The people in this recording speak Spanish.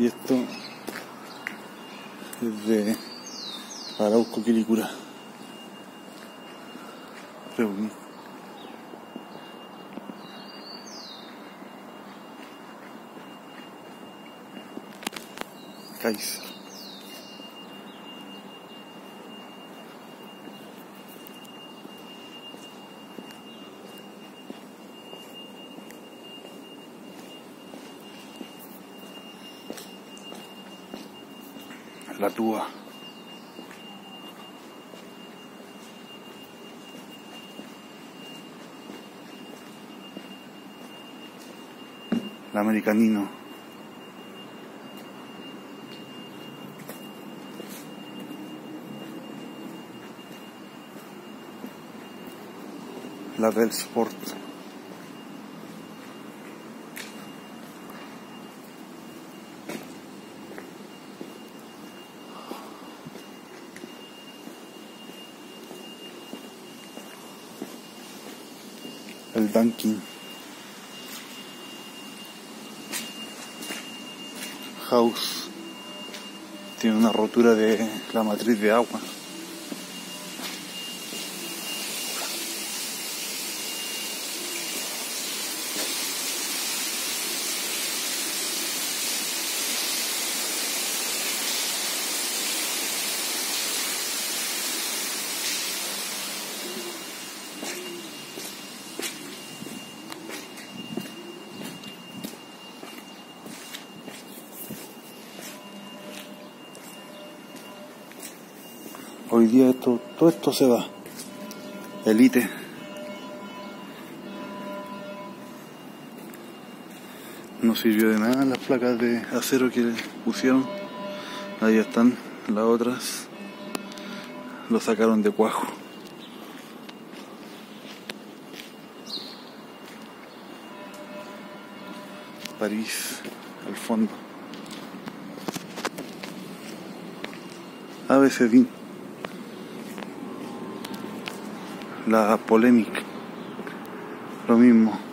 Y esto es de Arauco, Quilicura. Reunido. Kaiser. La Túa. La Americanino. La Bell Sport. El Dunkin. House. Tiene una rotura de la matriz de agua. Hoy día todo esto se va. Elite. No sirvió de nada las placas de acero que pusieron. Ahí están las otras. Lo sacaron de cuajo. París, al fondo. ABCD. La polémica, lo mismo.